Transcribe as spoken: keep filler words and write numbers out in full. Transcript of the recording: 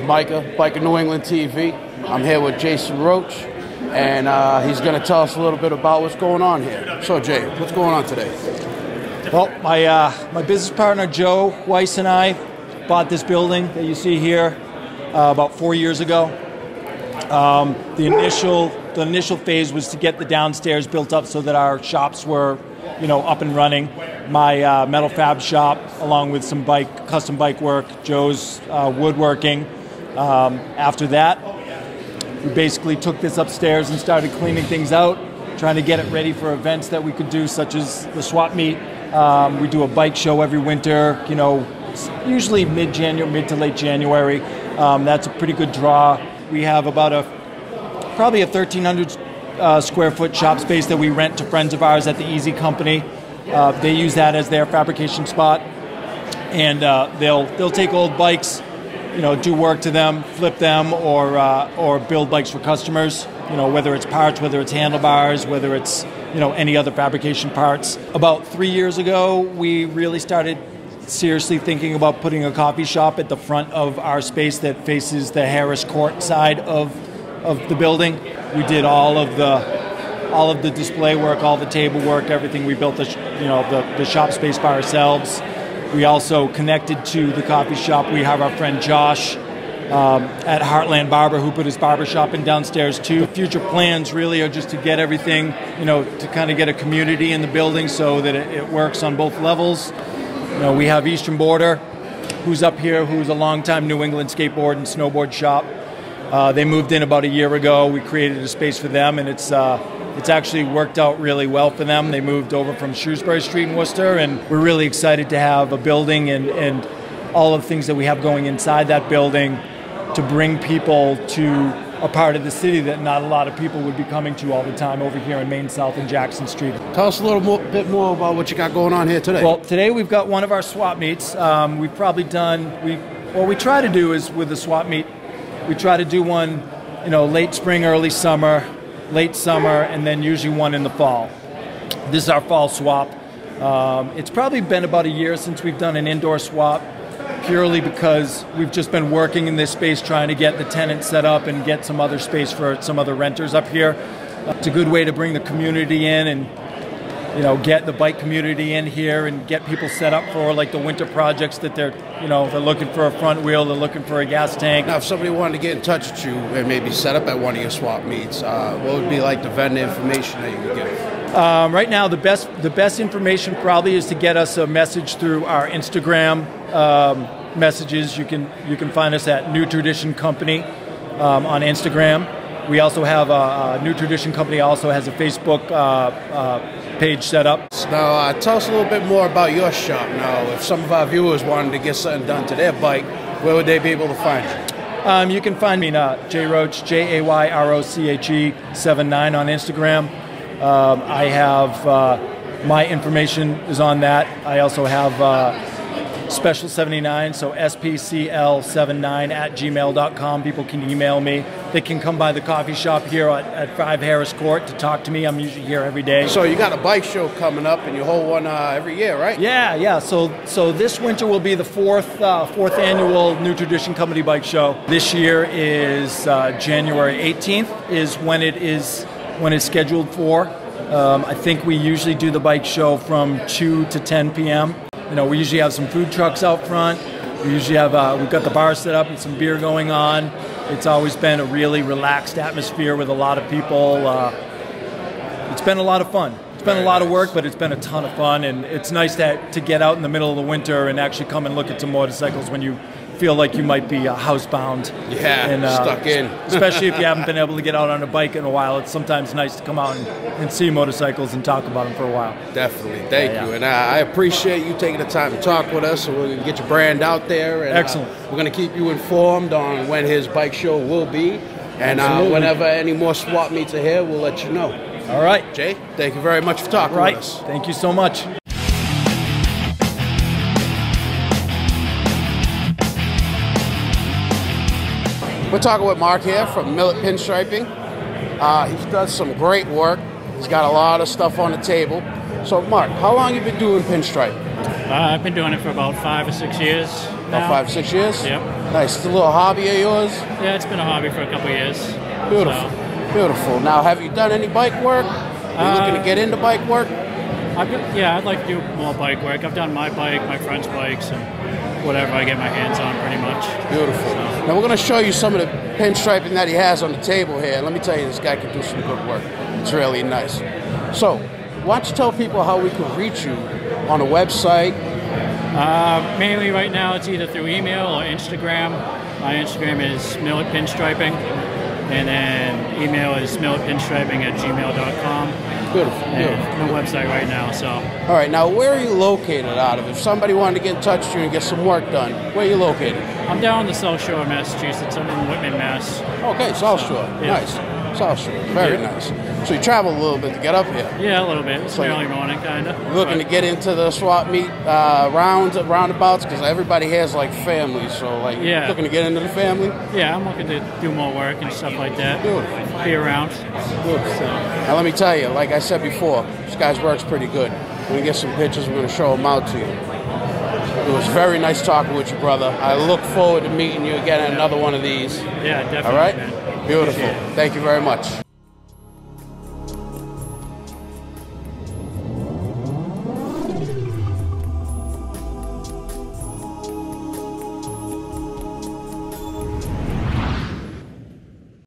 Micah, Biker New England T V. I'm here with Jason Roach, and uh, he's going to tell us a little bit about what's going on here. So, Jay, what's going on today? Well, my uh, my business partner Joe Weiss and I bought this building that you see here uh, about four years ago. Um, the initial the initial phase was to get the downstairs built up so that our shops were, you know, up and running. My uh, metal fab shop, along with some bike custom bike work, Joe's uh, woodworking. Um, after that, we basically took this upstairs and started cleaning things out, trying to get it ready for events that we could do, such as the swap meet. Um, we do a bike show every winter, you know, usually mid-January, mid to late January. Um, that's a pretty good draw. We have about a probably a thirteen hundred uh, square foot shop space that we rent to friends of ours at the Easy Company. Uh, they use that as their fabrication spot, and uh, they'll they'll take old bikes, you know, do work to them, flip them, or uh, or build bikes for customers. You know, whether it's parts, whether it's handlebars, whether it's, you know, any other fabrication parts. About three years ago, we really started seriously thinking about putting a coffee shop at the front of our space that faces the Harris Court side of of the building. We did all of the all of the display work, all the table work, everything. We built the you know the, the shop space by ourselves. We also connected to the coffee shop. We have our friend Josh um, at Heartland Barber, who put his barber shop in downstairs too. The future plans really are just to get everything, you know, to kind of get a community in the building so that it, it works on both levels. You know, we have Eastern Border, who's up here, who's a longtime New England skateboard and snowboard shop. Uh, they moved in about a year ago. We created a space for them, and it's uh, it's actually worked out really well for them. They moved over from Shrewsbury Street in Worcester, and we're really excited to have a building and, and all of the things that we have going inside that building to bring people to a part of the city that not a lot of people would be coming to all the time over here in Main South and Jackson Street. Tell us a little more, bit more about what you got going on here today. Well, today we've got one of our swap meets. Um, we've probably done, we what we try to do is with the swap meet, we try to do one, you know, late spring, early summer, late summer, and then usually one in the fall. This is our fall swap. Um, it's probably been about a year since we've done an indoor swap, purely because we've just been working in this space trying to get the tenants set up and get some other space for some other renters up here. Uh, it's a good way to bring the community in and, you know, get the bike community in here and get people set up for like the winter projects that they're, you know, they're looking for a front wheel, they're looking for a gas tank. Now, if somebody wanted to get in touch with you and maybe set up at one of your swap meets, uh, what would be like the vendor information that you could give? Um, right now, the best the best information probably is to get us a message through our Instagram um, messages. You can you can find us at New Tradition Company um, on Instagram. We also have a, a New Tradition Company also has a Facebook uh, uh, page set up. Now, uh, tell us a little bit more about your shop. Now, if some of our viewers wanted to get something done to their bike, where would they be able to find you? Um, you can find me at J Roach, J A Y R O C H E seven nine on Instagram. Um, I have uh, my information is on that. I also have uh, Special seventy-nine, so S P C L seventy-nine at gmail dot com. People can email me. They can come by the coffee shop here at, at five Harris Court to talk to me. I'm usually here every day. So you got a bike show coming up, and you hold one uh, every year, right? Yeah, yeah. So so this winter will be the fourth uh, fourth annual New Tradition Company Bike Show. This year is uh, January eighteenth is when it is when it's scheduled for. Um, I think we usually do the bike show from two to ten p m You know, we usually have some food trucks out front. We usually have, uh, we've got the bar set up and some beer going on. It's always been a really relaxed atmosphere with a lot of people. Uh, it's been a lot of fun. It's been a lot of work, but it's been a ton of fun. And it's nice to, to get out in the middle of the winter and actually come and look at some motorcycles when you feel like you might be uh, housebound. Yeah, and, uh, stuck in. Especially if you haven't been able to get out on a bike in a while. It's sometimes nice to come out and, and see motorcycles and talk about them for a while. Definitely. Thank yeah, you. yeah. And I, I appreciate you taking the time to talk with us. So we're going to get your brand out there. And, Excellent. Uh, we're going to keep you informed on when his bike show will be. And uh, whenever any more swap meets are here, we'll let you know. All right. Jay, thank you very much for talking right. with us. Thank you so much. We're talking with Mark here from Millet Pinstriping. Uh, he does some great work. He's got a lot of stuff on the table. So, Mark, how long have you been doing pinstripe? Uh, I've been doing it for about five or six years now. About five, six years? Yep. Nice. It's a little hobby of yours? Yeah, it's been a hobby for a couple of years. Beautiful. So, Beautiful. Now, have you done any bike work? Are you Uh, looking to get into bike work? I've been, yeah, I'd like to do more bike work. I've done my bike, my friend's bikes, and whatever I get my hands on, pretty much. Beautiful. So, Now, we're going to show you some of the pinstriping that he has on the table here. Let me tell you, this guy can do some good work. It's really nice. So, why don't you tell people how we can reach you on a website? Uh, mainly right now it's either through email or Instagram. My Instagram is millet pinstriping, and then email is milletpinstriping at gmail dot com. Beautiful. Beautiful. And no website right now, so. All right, now where are you located out of? If somebody wanted to get in touch with you and get some work done, where are you located? I'm down on the South Shore of Massachusetts. I'm in Whitman, Mass. Okay, South Shore. Yeah. Nice. South Shore. Very Yeah. nice. So you travel a little bit to get up here. Yeah, a little bit. It's So early morning, kind of. Looking to get into the swap meet uh, rounds, roundabouts, because everybody has like families. So like, Yeah. looking to get into the family. Yeah, I'm looking to do more work and stuff like that. Beautiful. Be around. Beautiful. So, Now let me tell you, like I said before, this guy's work's pretty good. We're gonna get some pictures. We're gonna show them out to you. It was very nice talking with you, brother. I look forward to meeting you again at another one of these. yeah, definitely. All right? Man. Beautiful. Appreciate it. Thank you very much.